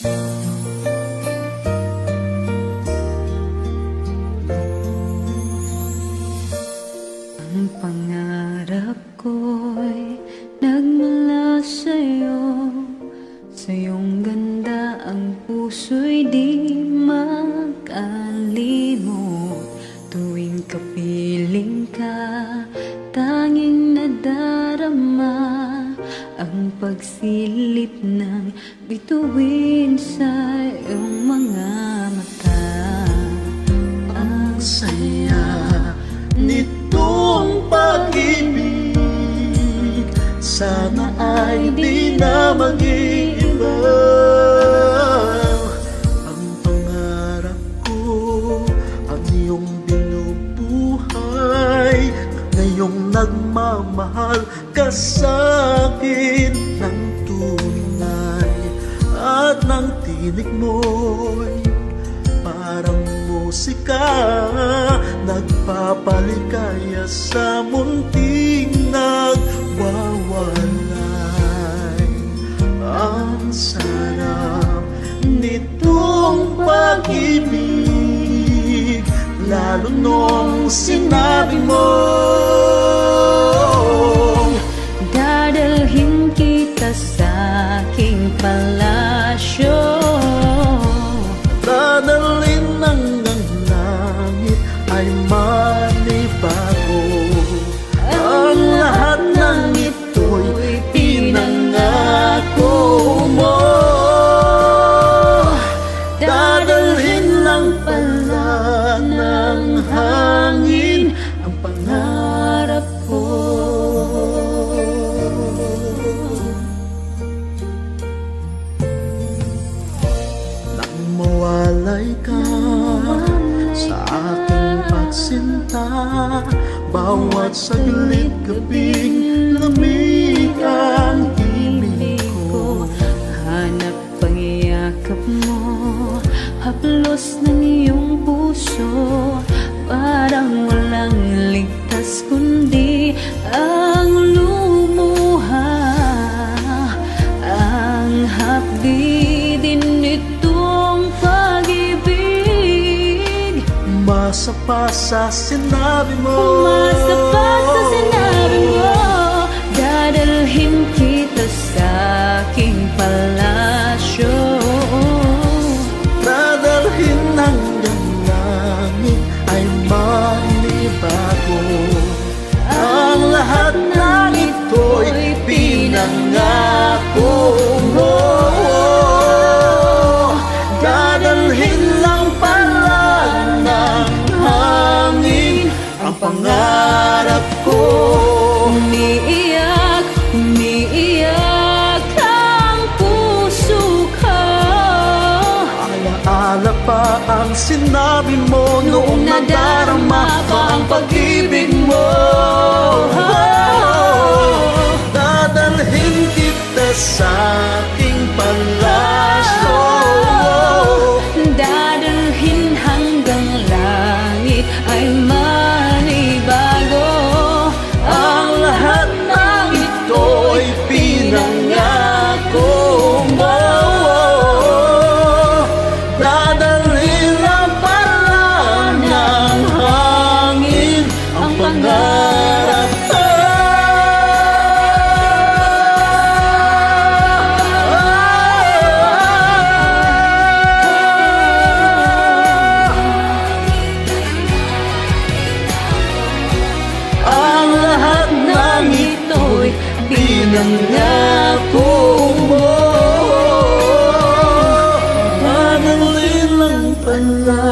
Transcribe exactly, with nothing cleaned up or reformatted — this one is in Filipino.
Ang pangarap ko'y nagmula sa'yo, sa iyong ganda ang puso'y di makalimot. Tuwing kapiling ka, tanging nadarama ang pagsilip ng bituin sa iyong mga mata. Ang saya nitong pag-ibig, sana ay di na mag-iiba. Ang pangarap ko, ang iyong binubuhay, ngayong nagmamahal ka sa'kin ng tunay. At ng tinig mo'y parang musika, nagpapaligaya sa munting nagwawalay. Ang sarap nitong pag-ibig, lalo nung sinabi mo dadalhin kita sa aking palasyo, dadalhin hanggang langit ay manibago. Ang lahat ng ito'y pinangako mo, dadalhin lang pala ng hangin ang pangarap ko. Nang mawalay ka sa aking pagsinta, bawat saglit gabing lamig ang ibig ko. Hanap pangiyakap mo, haplos ng iyong puso, parang walang ligtas kundi ang lumuha. Ang hapdi din itong pag-ibig, umasa pa sa sinabi mo, umasa pa sa sinabi mo, dadalhin kita sa aking palasyo, dadalhin hanggang langit ay manibago. Ang lahat ng ito'y pinangako mo, dadalhin lang pala ng hangin ang pangarap ko. Umiiyak, umiiyak ang puso ko, Alaala pa ang sinabi mo noong nadarama pa ang pag-ibig mo. Dadalhin kita sa aking palasyo, dadalhin hanggang langit ay manibago. ang lahat ng ito'y pinangako mo, dadalhin lang pala ng hangin ang pangarap ko. Ang lahat ng ito'y pinangako mo, dadalhin lang pala